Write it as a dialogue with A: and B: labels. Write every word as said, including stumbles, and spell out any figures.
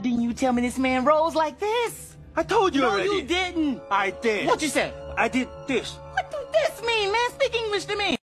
A: Didn't you tell me this man rolls like this?
B: I told you
A: no,
B: already.
A: No, you didn't.
B: I did.
A: What you say?
B: I did this.
A: What does this mean, man? Speak English to me.